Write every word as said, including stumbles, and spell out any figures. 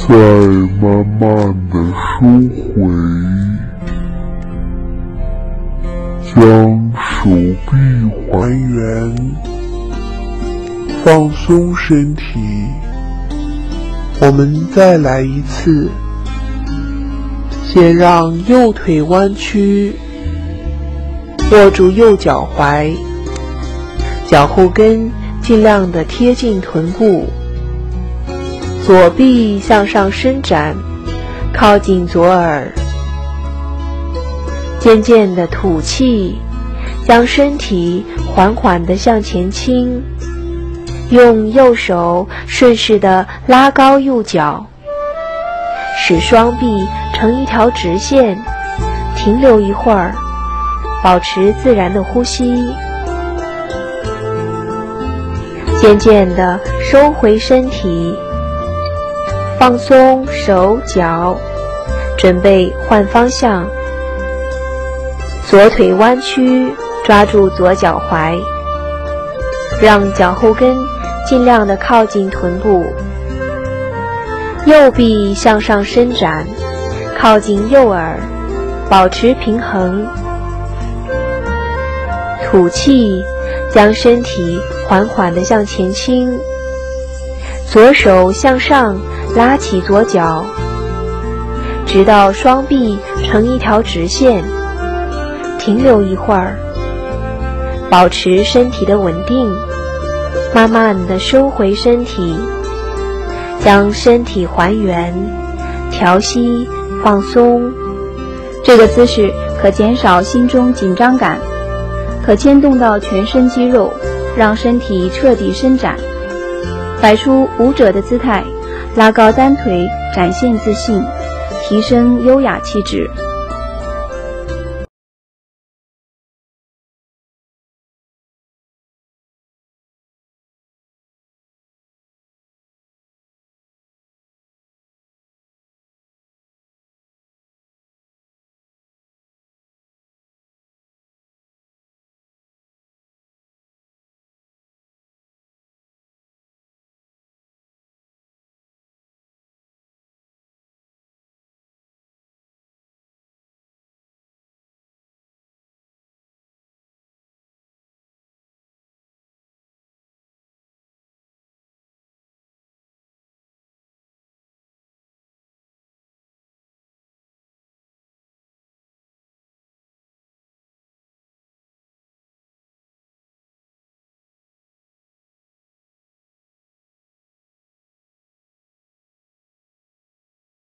再慢慢的收回，将手臂还原，放松身体。我们再来一次，先让右腿弯曲，握住右脚踝，脚后跟尽量的贴近臀部，左臂向上伸展，靠近左耳。渐渐的吐气，将身体缓缓地向前倾，用右手顺势地拉高右脚，使双臂成一条直线，停留一会儿，保持自然的呼吸。渐渐地收回身体，放松手脚，准备换方向。左腿弯曲，抓住左脚踝，让脚后跟尽量的靠近臀部。右臂向上伸展，靠近右耳，保持平衡。吐气，将身体缓缓地向前倾，左手向上拉起左脚，直到双臂成一条直线，停留一会儿，保持身体的稳定，慢慢地收回身体，将身体还原，调息放松。 这个姿势可减少心中紧张感，可牵动到全身肌肉，让身体彻底伸展，摆出舞者的姿态，拉高单腿，展现自信，提升优雅气质。